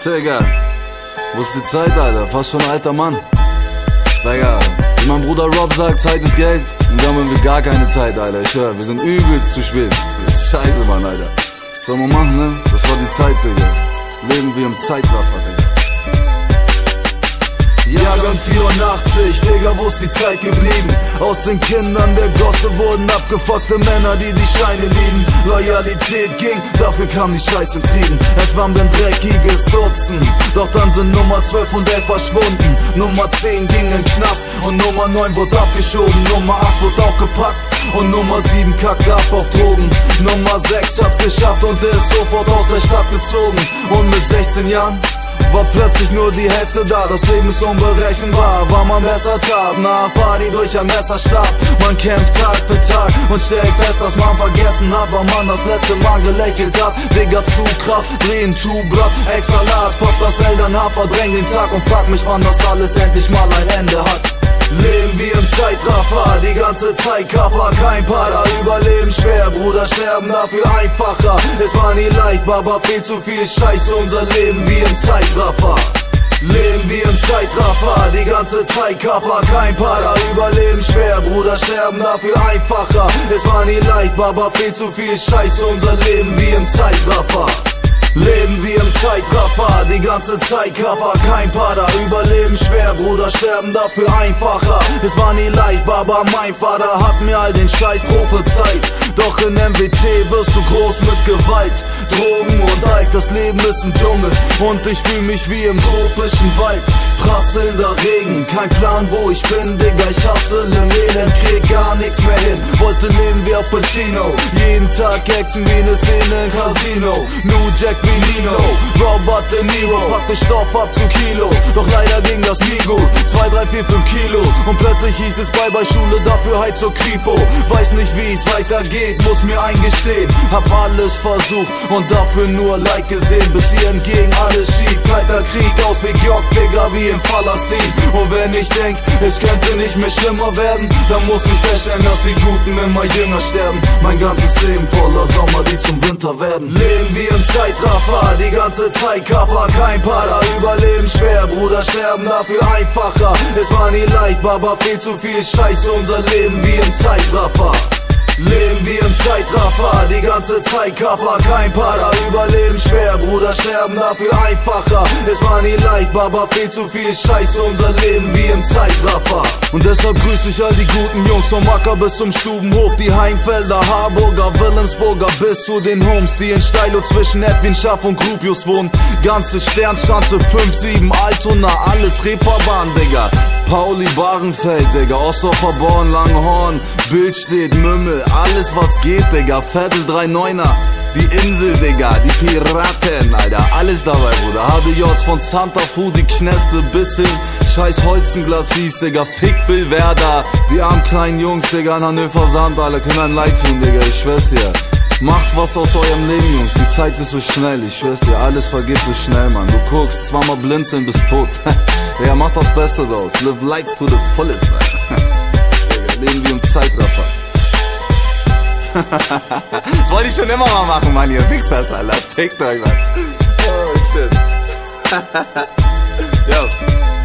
Digga, wo ist die Zeit, Alter? Fast schon ein alter Mann. Digga, wie mein Bruder Rob sagt, Zeit ist Geld. Und wir haben irgendwie gar keine Zeit, Alter. Ich schwör, wir sind übelst zu spät. Das ist scheiße, Mann, Alter. Soll man machen, ne? Das war die Zeit, Digga. Leben wie im Zeitraffer, Digga. Jahrgang 84, Digga, wo ist die Zeit geblieben? Aus den Kindern der Gosse wurden abgefuckte Männer, die die Scheine lieben. Loyalität ging, dafür kam die Scheiße trieben. Es war ein dreckiges Dutzend, doch dann sind Nummer 12 und 11 verschwunden. Nummer 10 ging in den Knast und Nummer 9 wurde abgeschoben. Nummer 8 wurde auch gepackt und Nummer 7 kackte ab auf Drogen. Nummer 6 hat's geschafft und ist sofort aus der Stadt gezogen. Und mit 16 Jahren war plötzlich nur die Hälfte da, das Leben ist unberechenbar. War mein bester Tag, nach Party durch ein Messerstab. Man kämpft Tag für Tag und stellt fest, dass man vergessen hat, wann man das letzte Mal gelächelt hat. Digga, zu krass, drehen, zu blatt, extra lad. Pop das Elternhaar, verdräng den Tag und frag mich, wann das alles endlich mal ein Ende hat. Leben wie im Zeitraffer, die ganze Zeit Kaffer, kein Pader, Überleben schwer, Bruder, sterben dafür einfacher. Es war nie leicht, Baba, viel zu viel Scheiße, unser Leben wie im Zeitraffer. Leben wie im Zeitraffer, die ganze Zeit Kaffer, kein Pader, Überleben schwer, Bruder, sterben dafür einfacher. Es war nie leicht, Baba, viel zu viel Scheiße, unser Leben wie im Zeitraffer. Leben wie im Zeitraffer, die ganze Zeit Kaffer, kein Pader, Überleben schwer, Bruder, sterben dafür einfacher. Es war nie leicht, Baba, mein Vater hat mir all den Scheiß prophezeit. Doch in MWT wirst du groß mit Gewalt, Drogen und Alk, das Leben ist ein Dschungel und ich fühl mich wie im tropischen Wald. Prasselnder Regen, kein Plan wo ich bin, Digga, ich hasse im Elend, krieg gar nichts mehr hin. Wollte leben wie Al Pacino, jeden Tag Action wie eine Szene im Casino. New Jack wie Nino, Robert De Niro, packte Stoff ab zu Kilos, doch leider ging das nie gut. 2, 3, 4, 5 Kilos und plötzlich hieß es Bye-Bye-Schule, dafür halt zur Kripo. Weiß nicht wie es weitergeht, muss mir eingestehen, hab alles versucht und dafür nur Like gesehen. Bis hierhin ging alles schief, kalter Krieg, Ausweg York, Digga, wie in Palästin. Und wenn ich denk, es könnte nicht mehr schlimmer werden, dann muss ich feststellen, dass die Guten immer jünger sterben. Mein ganzes Leben voller Sommer, die zum Winter werden. Leben wie im Zeitraffer, die ganze Zeit Kaffer, kein Pader, Überleben schwer, Bruder, sterben dafür einfacher. Es war nie leicht, Baba, viel zu viel Scheiße, unser Leben wie im Zeitraffer. Leben wie im Zeitraffer, die ganze Zeit Kaffer, kein Pader, Überleben schwer, Bruder, sterben dafür einfacher. Es war nie leicht, Baba, viel zu viel Scheiße, unser Leben wie im Zeitraffer. Und deshalb grüße ich all die guten Jungs vom Acker bis zum Stubenhof, die Heimfelder, Harburger, Wilhelmsburger bis zu den Homes, die in Steilo zwischen Edwin Schaff und Gropius wohnen. Ganze Sternschanze, 5, 7, Altona, alles Reeperbahn, Digga. Pauli, Bahrenfeld, Digga, Ostdorfer Born, Langhorn, Bildstedt, Mümmel, alles was geht, Digga, Vettel 3-9er, die Insel, Digga, die Piraten, Alter, alles dabei, Bruder. HDJs von Santa Fu, die Kneste bis hin scheiß Holzenglas hieß, Digga, Fick Bill Werder, die armen kleinen Jungs, Digga, in Hannover Sand, Alter, können einem leid tun, Digga, ich schwör's dir. Macht was aus eurem Leben, Jungs, die Zeit ist so schnell, ich schwör's dir, alles vergeht so schnell, Mann. Du guckst, zweimal blinzeln, bist tot. Digga, mach das Beste draus, live life to the fullest, Alter. Digga, leben wie im Zeitraffer. Das wollte ich schon immer mal machen, Mann, ihr Wichsers, Alter. Fickt euch, Mann. Oh, shit. Yo.